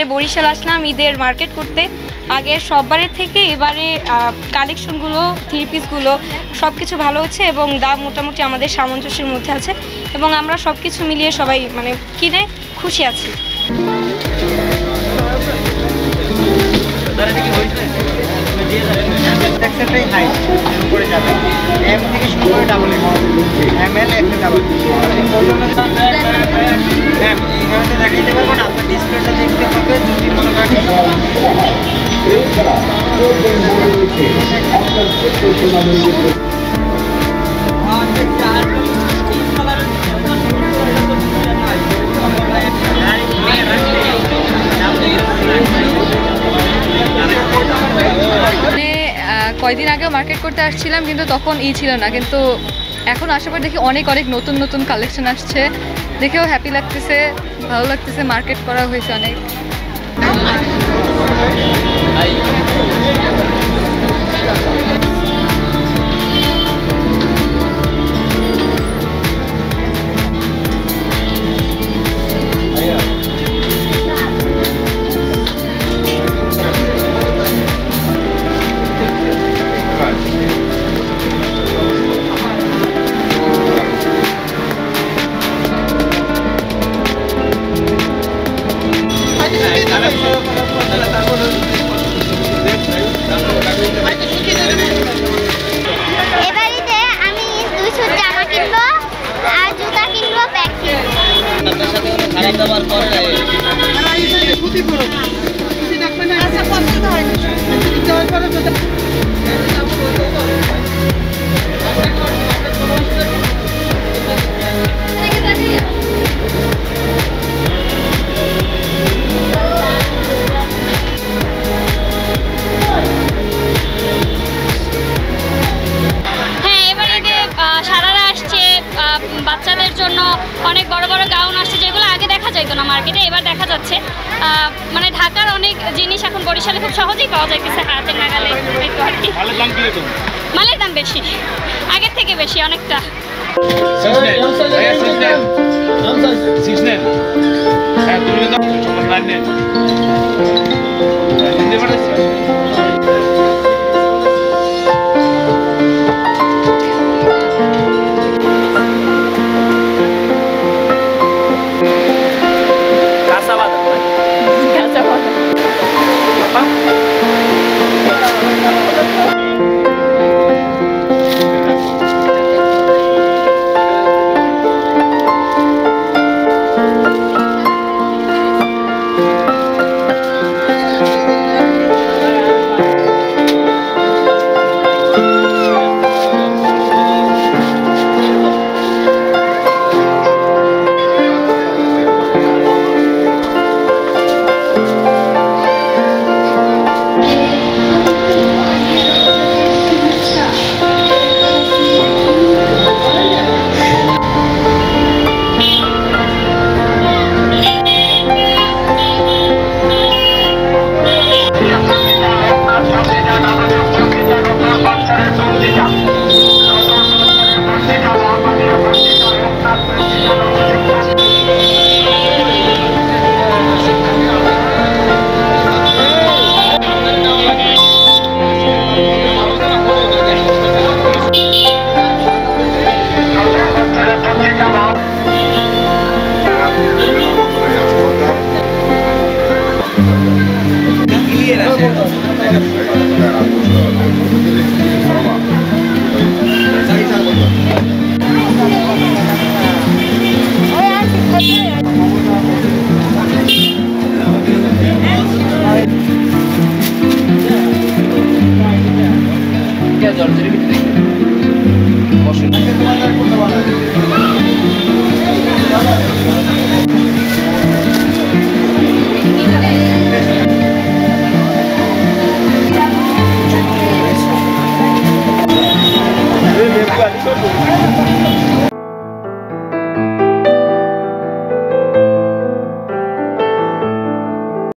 বরিশাল আসলাম ঈদের মার্কেট করতে। আগের সববারের থেকে এবারে কালেকশনগুলো, থ্রি পিসগুলো সব কিছু ভালো হচ্ছে এবং দাম মোটামুটি আমাদের সামঞ্জস্যের মধ্যে আছে এবং আমরা সব কিছু মিলিয়ে সবাই মানে কিনে খুশি আছি। কয়দিন আগেও মার্কেট করতে আসছিলাম কিন্তু তখন ছিল না, কিন্তু এখন আসার পর দেখি অনেক নতুন নতুন কালেকশন আসছে, দেখেও হ্যাপি লাগতেছে, ভালো লাগতেছে। মার্কেট করা হয়েছে অনেক। এবারে আমি 200 জামা কিনবো আর জুতা কিনবো, ব্যাগ কিনবো। খারাপ দাবার করে না আচ্ছা পছন্দ হয় না বাচ্চাদের জন্য অনেক বড় বড় গাউন আসছে যেগুলো আগে দেখা যাইতো না মার্কেটে, এবার দেখা যাচ্ছে। মানে ঢাকার অনেক জিনিস এখন বরিশালে খুব সহজেই পাওয়া যাইতেছে হাতের নাগালে একটু আর কি। মালের দাম বেশি, আগের থেকে বেশি অনেকটা। Gracias.